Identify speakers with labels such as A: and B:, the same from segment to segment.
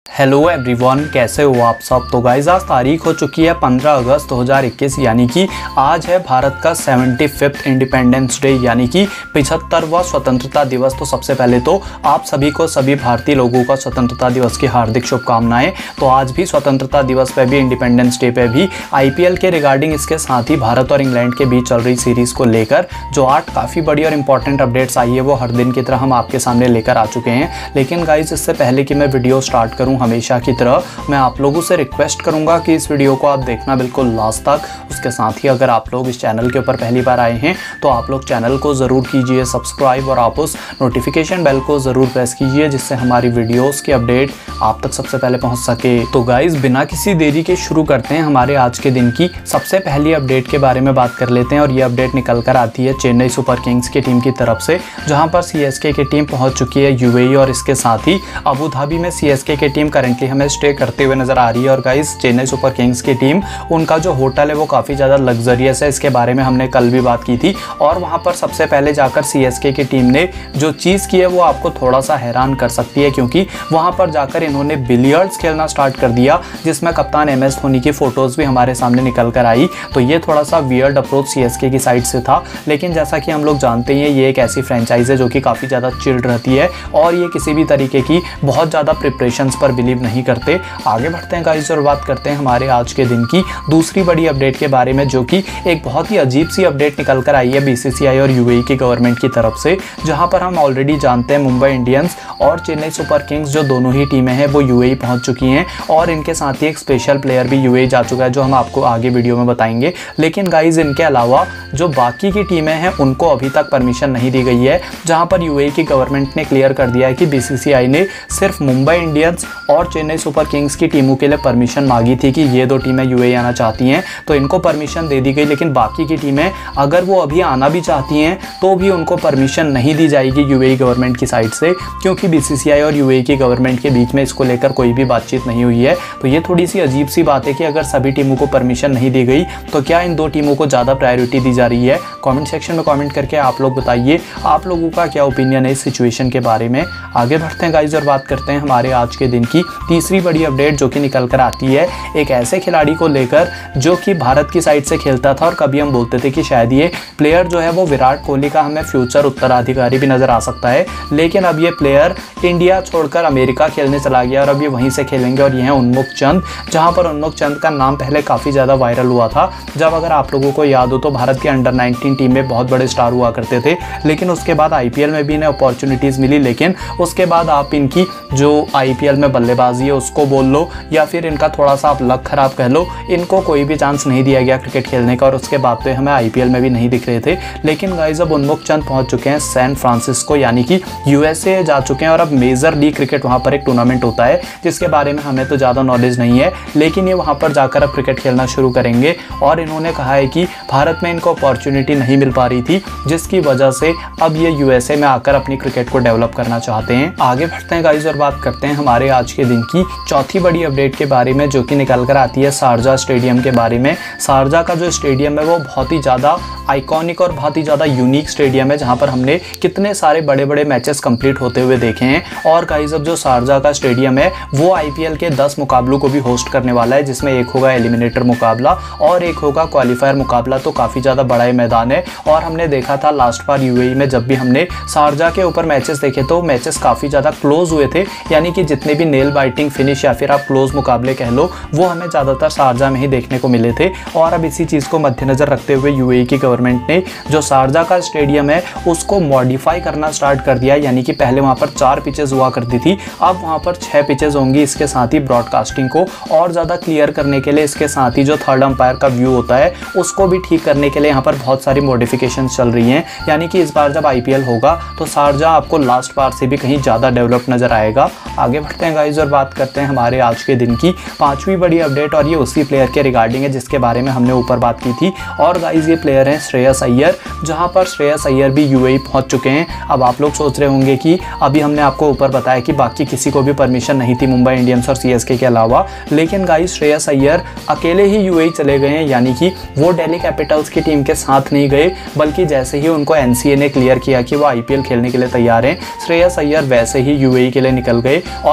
A: Hello everyone, कैसे हो आप सब। तो गाइस आज तारीख हो चुकी है 15 अगस्त 2021, यानी कि आज है भारत का 75th इंडिपेंडेंस डे, यानी कि 75वां स्वतंत्रता दिवस। तो सबसे पहले तो आप सभी को, सभी भारतीय लोगों का स्वतंत्रता दिवस की हार्दिक शुभकामनाएं। तो आज भी स्वतंत्रता दिवस पे भी, इंडिपेंडेंस डे पे भी आईपीएल के रिगार्डिंग, इसके साथ ही भारत और इंग्लैंड के बीच चल रही सीरीज़ को लेकर जो 8 काफ़ी बड़ी और इंपॉर्टेंट अपडेट्स आई है वो हर दिन की तरह हम आपके सामने लेकर आ चुके हैं। लेकिन गाइज इससे पहले कि मैं वीडियो स्टार्ट करूँ, हमेशा की तरह मैं आप लोगों से रिक्वेस्ट करूंगा कि इस वीडियो को आप देखना बिल्कुल लास्ट तक। उसके साथ ही अगर आप लोग इस चैनल के ऊपर पहली बार आए हैं तो आप लोग चैनल को ज़रूर कीजिए सब्सक्राइब और आप उस नोटिफिकेशन बेल को ज़रूर प्रेस कीजिए, जिससे हमारी वीडियोस की अपडेट आप तक सबसे पहले पहुंच सके। तो गाइज बिना किसी देरी के शुरू करते हैं हमारे आज के दिन की सबसे पहली अपडेट के बारे में बात कर लेते हैं। और ये अपडेट निकल कर आती है चेन्नई सुपर किंग्स की टीम की तरफ से, जहाँ पर सीएसके की टीम पहुँच चुकी है यूएई, और इसके साथ ही अबू धाबी में सीएसके की टीम करेंटली हमें स्टे करते हुए नजर आ रही है। और गाइस चेन्नई सुपर किंग्स की टीम, उनका जो होटल है वो काफ़ी ज़्यादा लग्जरियस है, इसके बारे में हमने कल भी बात की थी। और वहाँ पर सबसे पहले जाकर सीएसके की टीम ने जो चीज़ की है वो आपको थोड़ा सा हैरान कर सकती है, क्योंकि वहाँ पर जाकर इन्होंने बिलियर्ड्स खेलना स्टार्ट कर दिया, जिसमें कप्तान एमएस धोनी की फ़ोटोज़ भी हमारे सामने निकल कर आई। तो ये थोड़ा सा वियर्ड अप्रोच सीएसके की साइड से था, लेकिन जैसा कि हम लोग जानते हैं ये एक ऐसी फ्रेंचाइज है जो कि काफ़ी ज़्यादा चिल्ड रहती है और ये किसी भी तरीके की बहुत ज़्यादा प्रिपरेशंस पर बिलीव नहीं करते। आगे बढ़ते हैं गाइस और बात करते हैं हमारे आज के दिन की दूसरी बड़ी अपडेट के बारे में, जो कि एक बहुत ही अजीब सी अपडेट निकल कर आई है बीसीसीआई और यूएई की गवर्नमेंट की तरफ से, जहां पर हम ऑलरेडी जानते हैं मुंबई इंडियंस और चेन्नई सुपर किंग्स जो दोनों ही टीमें हैं वो यूएई पहुंच चुकी हैं, और इनके साथ ही एक स्पेशल प्लेयर भी यूएई जा चुका है, जो हम आपको आगे वीडियो में बताएंगे। लेकिन गाइस इनके अलावा जो बाकी की टीमें हैं उनको अभी तक परमिशन नहीं दी गई है, जहाँ पर यूएई की गवर्नमेंट ने क्लियर कर दिया है कि बीसीसीआई ने सिर्फ मुंबई इंडियंस और चेन्नई सुपर किंग्स की टीमों के लिए परमिशन मांगी थी कि ये दो टीमें यूएई आना चाहती हैं, तो इनको परमिशन दे दी गई। लेकिन बाकी की टीमें अगर वो अभी आना भी चाहती हैं तो भी उनको परमिशन नहीं दी जाएगी यूएई गवर्नमेंट की साइड से, क्योंकि बीसीसीआई और यूएई की गवर्नमेंट के बीच में इसको लेकर कोई भी बातचीत नहीं हुई है। तो ये थोड़ी सी अजीब सी बात है कि अगर सभी टीमों को परमिशन नहीं दी गई तो क्या इन दो टीमों को ज़्यादा प्रायोरिटी दी जा रही है। कॉमेंट सेक्शन में कॉमेंट करके आप लोग बताइए आप लोगों का क्या ओपिनियन है इस सिचुएशन के बारे में। आगे बढ़ते हैं गाइज और बात करते हैं हमारे आज के दिन की तीसरी बड़ी अपडेट, जो कि निकल कर आती है एक ऐसे खिलाड़ी को लेकर जो कि भारत की साइड से खेलता था, और कभी हम बोलते थे कि शायद ये प्लेयर जो है वो विराट कोहली का हमें फ्यूचर उत्तराधिकारी भी नजर आ सकता है। लेकिन अब ये प्लेयर इंडिया छोड़कर अमेरिका खेलने चला गया और अब ये वहीं से खेलेंगे, और ये है उन्मुख चंद। जहां पर उन्मुख चंद का नाम पहले काफ़ी ज़्यादा वायरल हुआ था, जब अगर आप लोगों को याद हो तो भारत के अंडर 19 टीम में बहुत बड़े स्टार हुआ करते थे, लेकिन उसके बाद आईपीएल में भी इन्हें अपॉर्चुनिटीज़ मिली, लेकिन उसके बाद आप इनकी जो आईपीएल में बल्लेबाजी है उसको बोल लो या फिर इनका थोड़ा सा आप लक खराब कह लो, इनको कोई भी चांस नहीं दिया गया क्रिकेट खेलने का, और उसके बाद तो हमें आईपीएल में भी नहीं दिख रहे थे। लेकिन गाइस अब उन्मुख चंद पहुंच चुके हैं सैन फ्रांसिस्को, यानी कि यूएसए जा चुके हैं, और अब मेजर लीग क्रिकेट वहां पर एक टूर्नामेंट होता है जिसके बारे में हमें तो ज़्यादा नॉलेज नहीं है, लेकिन ये वहां पर जाकर अब क्रिकेट खेलना शुरू करेंगे। और इन्होंने कहा है कि भारत में इनको अपॉर्चुनिटी नहीं मिल पा रही थी, जिसकी वजह से अब ये यूएसए में आकर अपनी क्रिकेट को डेवलप करना चाहते हैं। आगे बढ़ते हैं गाइस और बात करते हैं हमारे आज के दिन की चौथी बड़ी अपडेट के बारे में, जो कि निकल कर आती है शारजा स्टेडियम के बारे में। शारजा का जो स्टेडियम है वो बहुत ही ज़्यादा आइकॉनिक और बहुत ही ज़्यादा यूनिक स्टेडियम है, जहाँ पर हमने कितने सारे बड़े बड़े मैचेस कंप्लीट होते हुए देखे हैं। और गाइस अब जो शारजा का स्टेडियम है वो आईपीएल के 10 मुकाबलों को भी होस्ट करने वाला है, जिसमें एक होगा एलिमिनेटर मुकाबला और एक होगा क्वालिफायर मुकाबला। तो काफ़ी ज़्यादा बड़ा ये मैदान है, और हमने देखा था लास्ट बार यूएई में जब भी हमने शारजा के ऊपर मैचेस देखे तो मैचेस काफ़ी ज़्यादा क्लोज हुए थे, यानी कि जितने भी नेल बाइटिंग फिनिश या फिर आप क्लोज मुकाबले कह लो वो हमें ज़्यादातर शारजा में ही देखने को मिले थे। और अब इसी चीज़ को मद्देनजर रखते हुए यूएई की गवर्नमेंट ने जो शारजा का स्टेडियम है उसको मॉडिफाई करना स्टार्ट कर दिया, यानी कि पहले वहाँ पर 4 पिचेस हुआ करती थी, अब वहाँ पर 6 पिचेस होंगी। इसके साथ ही ब्रॉडकास्टिंग को और ज़्यादा क्लियर करने के लिए, इसके साथ ही जो थर्ड अंपायर का व्यू होता है उसको भी ठीक करने के लिए यहाँ पर बहुत सारी मॉडिफिकेशन चल रही हैं, यानी कि इस बार जब आईपीएल होगा तो शारजा आपको लास्ट बार से भी कहीं ज़्यादा डेवलप नजर आएगा। आगे बढ़ते हैं गाइस और बात करते हैं हमारे आज के दिन की पांचवी बड़ी अपडेट, और ये उसी प्लेयर के रिगार्डिंग है जिसके बारे में हमने ऊपर बात की थी। और गाइस ये प्लेयर हैं श्रेयस अय्यर, जहां पर श्रेयस अय्यर भी यूएई पहुंच चुके हैं। अब आप लोग सोच रहे होंगे कि अभी हमने आपको ऊपर बताया कि बाकी किसी को भी परमिशन नहीं थी मुंबई इंडियंस और सीएसके के अलावा, लेकिन गाइस श्रेयस अय्यर अकेले ही यूएई चले गए हैं, यानी कि वो दिल्ली कैपिटल्स की टीम के साथ नहीं गए, बल्कि जैसे ही उनको एनसीए ने क्लियर किया कि वो आईपीएल खेलने के लिए तैयार हैं, श्रेयस अय्यर वैसे ही यूएई के लिए निकल गए और करेंटली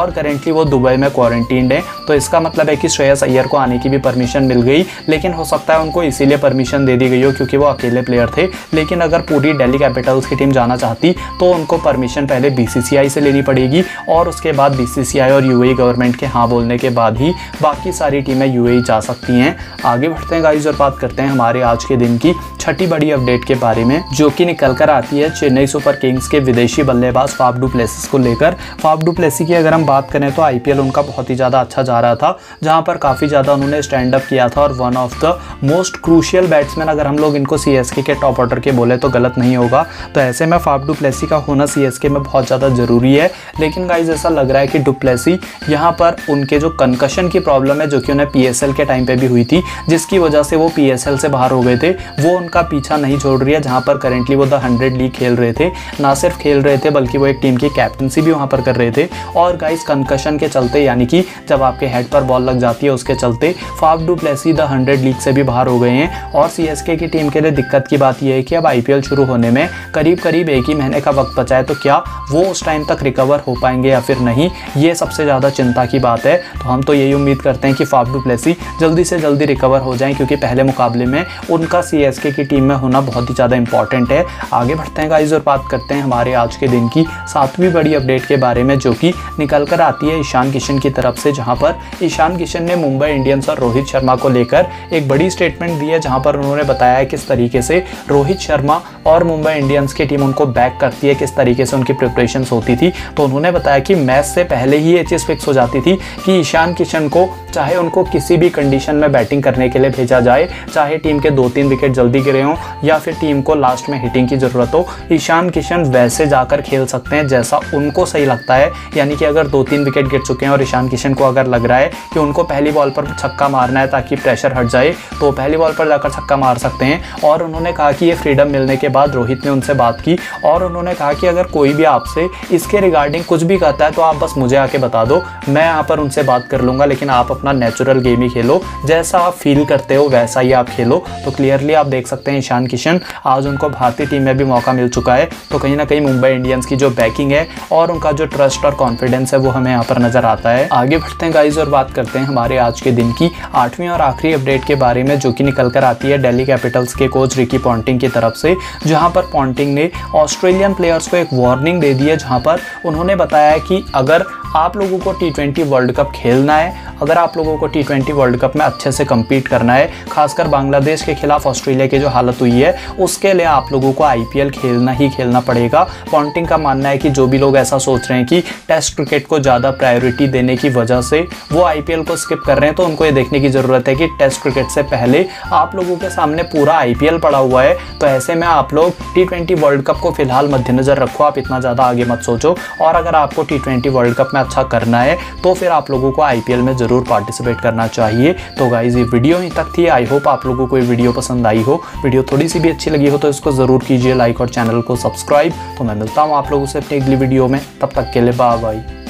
A: करेंटली वो दुबई में क्वारंटीन्ड है। तो इसका मतलब है कि श्रेयस अय्यर को आने की भी परमिशन मिल गई, लेकिन हो सकता है उनको इसीलिए परमिशन दे दी गई हो क्योंकि वो अकेले प्लेयर थे। लेकिन अगर पूरी दिल्ली कैपिटल्स की टीम जाना चाहती तो उनको परमिशन पहले BCCI से लेनी पड़ेगी और उसके बाद BCCI और UAE गवर्नमेंट के हाँ बोलने के बाद ही बाकी सारी टीमें UAE जा सकती हैं। आगे बढ़ते हैं गाइस और बात करते हैं हमारे आज के दिन की छठी बड़ी अपडेट के बारे में, जो कि निकल कर आती है चेन्नई सुपर किंग्स के विदेशी बल्लेबाज फाफ डू प्लेसिस को लेकर। फाफ डू प्लेसिस की अगर हम बात करें तो IPL उनका बहुत ही ज़्यादा अच्छा जा रहा था, जहां पर काफ़ी ज़्यादा उन्होंने स्टैंड अप किया था और one of the most crucial batsman, अगर हम लोग इनको CSK के टॉप ऑर्डर के बोले तो गलत नहीं होगा। तो ऐसे में फाफ डू प्लेसिस का होना CSK में बहुत ज़्यादा ज़रूरी है। लेकिन गाइज ऐसा लग रहा है कि डू प्लेसिस यहाँ पर उनके जो कंकशन की प्रॉब्लम है, जो कि उन्हें PSL के टाइम पे भी हुई थी, जिसकी वजह से वो PSL से बाहर हो गए थे, वो उनका पीछा नहीं छोड़ रही है। जहाँ पर करेंटली वो द 100 लीग खेल रहे थे, ना सिर्फ खेल रहे थे बल्कि वो एक टीम की कैप्टनसी भी वहाँ पर कर रहे थे। और गाइस कंकशन के चलते, यानी कि जब आपके हेड पर बॉल लग जाती है उसके चलते, Faf du Plessis the 100 league से भी बाहर हो गए हैं। और CSK की टीम के लिए दिक्कत की बात यह है कि अब IPL शुरू होने में करीब करीब 1 ही महीने का वक्त बचा है, तो क्या वो उस टाइम तक रिकवर हो पाएंगे या फिर नहीं, ये सबसे ज़्यादा चिंता की बात है। तो हम तो यही उम्मीद करते हैं कि फाफ डू प्लेसिस जल्दी से जल्दी रिकवर हो जाएं, क्योंकि पहले मुकाबले में उनका CSK की टीम में होना बहुत ही ज़्यादा इंपॉर्टेंट है। आगे बढ़ते हैं गाइस और बात करते हैं हमारे आज के दिन की 7वीं बड़ी अपडेट के बारे में, जो कि निकल कर आती है ईशान किशन की तरफ से। जहां पर ईशान किशन ने मुंबई इंडियंस और रोहित शर्मा को लेकर एक बड़ी स्टेटमेंट दी है, जहां पर उन्होंने बताया है किस तरीके से रोहित शर्मा और मुंबई इंडियंस की टीम उनको बैक करती है, किस तरीके से उनकी प्रिपरेशंस होती थी। तो उन्होंने बताया कि मैच से पहले ही ये चीज़ फिक्स हो जाती थी कि ईशान किशन को चाहे उनको किसी भी कंडीशन में बैटिंग करने के लिए भेजा जाए, चाहे टीम के 2-3 विकेट जल्दी गिरे हों या फिर टीम को लास्ट में हिटिंग की ज़रूरत हो, ईशान किशन वैसे जाकर खेल सकते हैं जैसा उनको सही लगता है। यानी कि अगर 2-3 विकेट गिर चुके हैं और ईशान किशन को अगर लग रहा है कि उनको पहली बॉल पर छक्का मारना है ताकि प्रेशर हट जाए, तो पहली बॉल पर जाकर छक्का मार सकते हैं। और उन्होंने कहा कि ये फ्रीडम मिलने के बाद रोहित ने उनसे बात की और उन्होंने कहा कि अगर कोई भी आपसे इसके रिगार्डिंग कुछ भी कहता है तो आप बस मुझे आके बता दो, मैं यहाँ पर उनसे बात कर लूँगा, लेकिन आप अपना नेचुरल गेम ही खेलो, जैसा आप फील करते हो वैसा ही आप खेलो। तो क्लियरली आप देख सकते हैं ईशान किशन आज उनको भारतीय टीम में भी मौका मिल चुका है। तो कहीं ना कहीं मुंबई इंडियंस की जो बैकिंग है और उनका जो ट्रस्ट और कॉन्फिडेंस है वो हमें यहाँ पर नजर आता है। आगे बढ़ते हैं गाइस और बात करते हैं हमारे आज के दिन की 8वीं और आखिरी अपडेट के बारे में, जो कि निकल कर आती है दिल्ली कैपिटल्स के कोच रिकी पॉन्टिंग की तरफ से। जहां पर पॉन्टिंग ने ऑस्ट्रेलियन प्लेयर्स को एक वार्निंग दे दी है, जहां पर उन्होंने बताया है कि अगर आप लोगों को T20 वर्ल्ड कप खेलना है, अगर आप लोगों को T20 वर्ल्ड कप में अच्छे से कम्पीट करना है, खासकर बांग्लादेश के खिलाफ ऑस्ट्रेलिया की जो हालत हुई है उसके लिए आप लोगों को IPL खेलना ही खेलना पड़ेगा। पॉन्टिंग का मानना है कि जो भी लोग ऐसा सोच रहे हैं कि टेस्ट क्रिकेट को ज़्यादा प्रायोरिटी देने की वजह से वो IPL को स्किप कर रहे हैं, तो उनको ये देखने की ज़रूरत है कि टेस्ट क्रिकेट से पहले आप लोगों के सामने पूरा IPL पड़ा हुआ है। तो ऐसे में आप लोग T20 वर्ल्ड कप को फिलहाल मद्देनजर रखो, आप इतना ज़्यादा आगे मत सोचो। और अगर आपको T20 वर्ल्ड कप में अच्छा करना है तो फिर आप लोगों को IPL में ज़रूर पार्टिसिपेट करना चाहिए। तो गाइस ये वीडियो यहीं तक थी। आई होप आप लोगों को ये वीडियो पसंद आई हो। वीडियो थोड़ी सी भी अच्छी लगी हो तो इसको ज़रूर कीजिए लाइक और चैनल को सब्सक्राइब। तो मैं मिलता हूँ आप लोगों से अपनी अगली वीडियो में, तब तक के लिए बाय बाय।